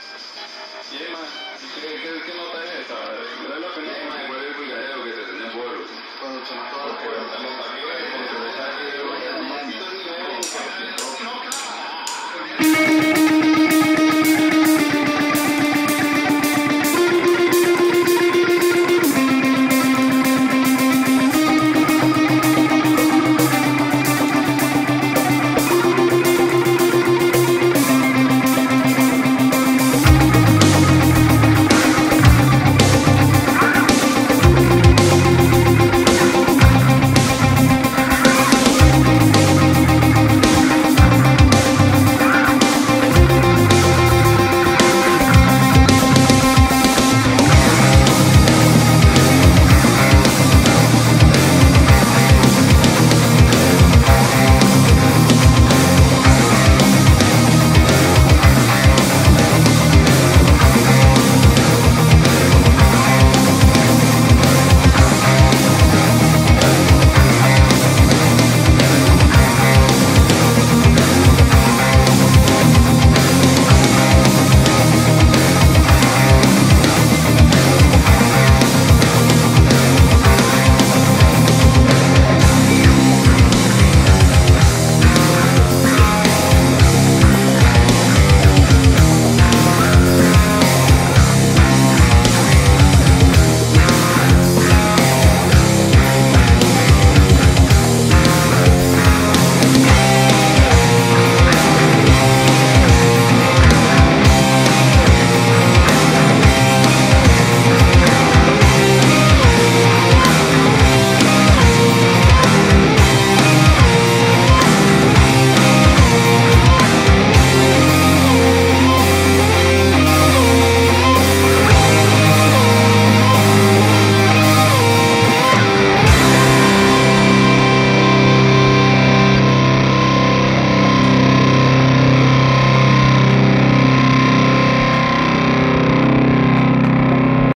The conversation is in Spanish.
Y es más, ¿qué nota es esta? ¿Verdad lo que no es más? ¿Cuál es el pulgadero que te tenés bolo? Cuando se mató a la puerta. Cuando